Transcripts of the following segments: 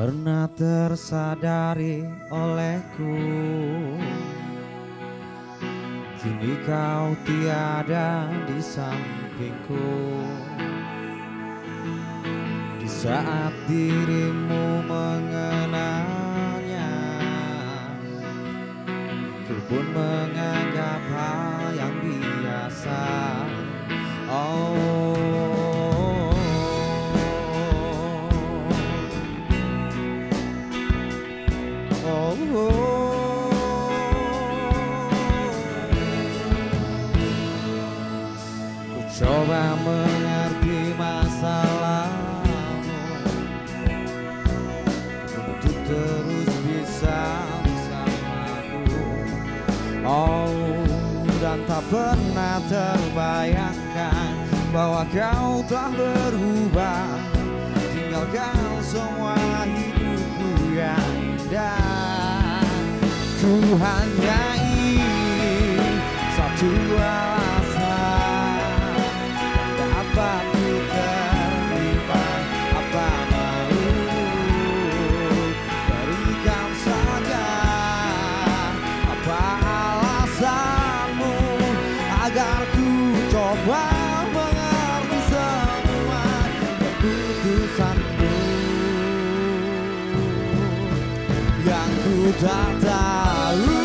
pernah tersadari olehku. Kini kau tiada di sampingku. Di saat dirimu mengenalnya, ku pun menganggap hal yang biasa. Oh, ku coba mengerti masalahmu untuk terus bisa bersamaku. Oh, dan tak pernah terbayangkan bahwa kau telah berubah, tinggalkan semua hidupku yang indah. Ku hanya ingin satu alasan dapat ku terima, apa mau berikan saja. Apa alasanmu agar ku coba mengerti semua keputusanmu yang ku tak tahu.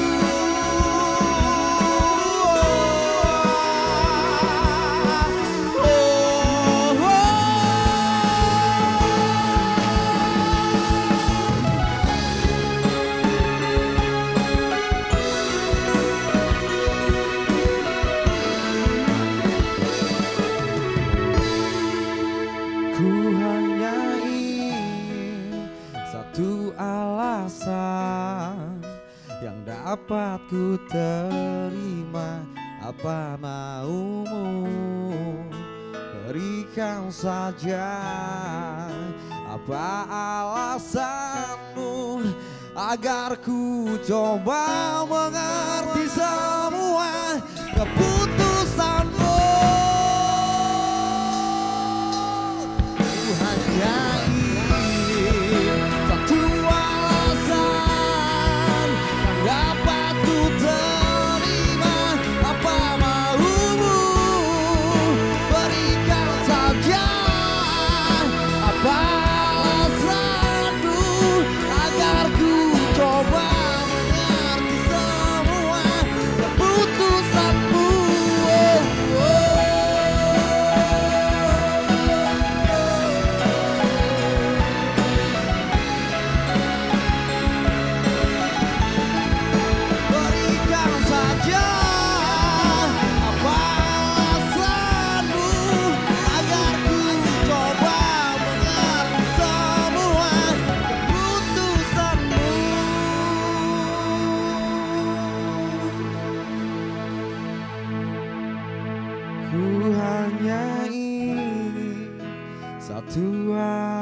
Ku hanya ingin satu alasan yang dapat ku terima, apa maumu berikan saja. Apa alasanmu agar ku coba mengerti semua keputusanmu. Ku hanya ingin satu alasan yang dapat ku terima, apa maumu berikan saja. Apa alasanmu agar ku coba mengerti semua keputusanmu. Berikan saja. Apa alasanmu agar ku coba mengerti semua keputusanmu. Ku hanya ingin satu